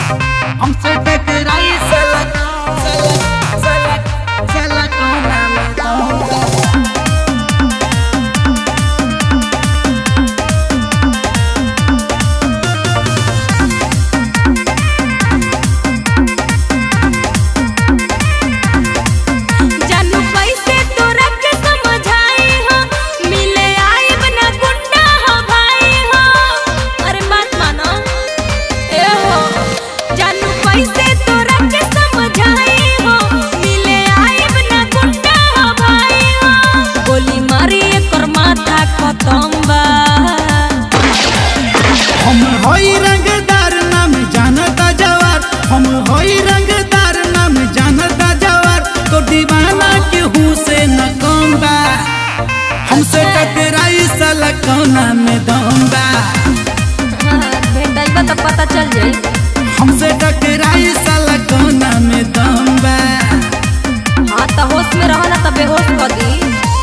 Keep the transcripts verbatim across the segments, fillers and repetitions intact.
हमसे टकराई सलक सलक सलक सलक कोना में दम हमसे टकराई साला कोना में दम बा। भेटाइबा तब पता चल जाई। हमसे टकराई साला कोना में दम बा। हाँ तो होश में रहो ना तो बेहोश कर दी।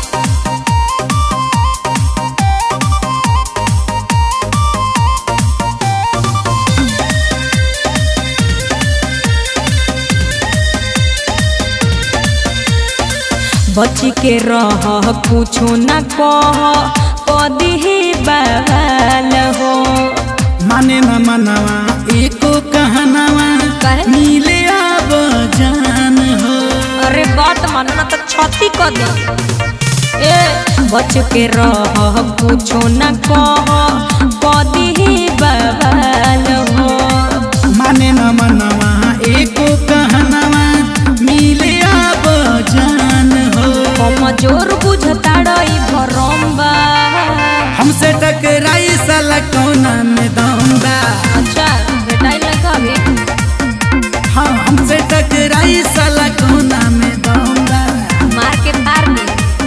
बच के रह कुछो न कह कदी ही बवाल हो। माने न मनवा एको कहनवा मिले अब जान हो। अरे बात मानना तो छाती कर दे। ए बच के रह कुछो न कह कदी ही बवाल हो। माने न मनवा एको कहनवा मिले अब जान हो। मजोर बुझताड़ई भरम्बा। हमसे टकराई साला कोना में दम बा। अच्छा भेटाई नहीं कभी। हाँ हमसे टकराई साला कोना में दम बा। मार के तार दे।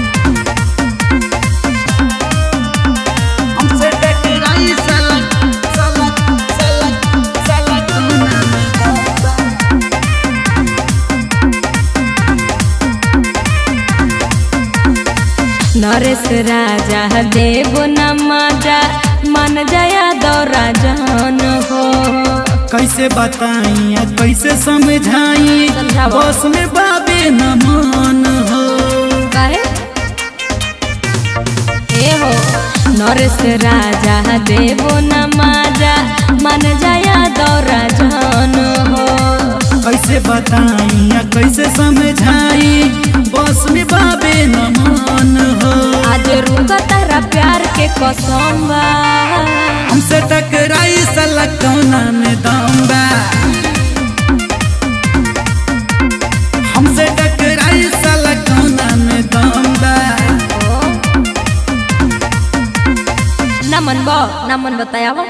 हमसे टकराई साला साला साला साला कोना में दम बा। नरेश राजा देव न मजा मन जया दौरा जान हो। कैसे बताई कैसे समझाई बस में बाबे न मान हो। काहे ए हो नरेश राजा देव न मजा मन जया दौरा जान हो। कैसे बताई कैसे समझाई बस में बाबे न मान हो। आज रुका तारा प्यार के कसम बा। हमसे टकराई साला कोना में दम बा। हमसे टकराई साला कोना में दम बा। ना मन बा ना मन बताया।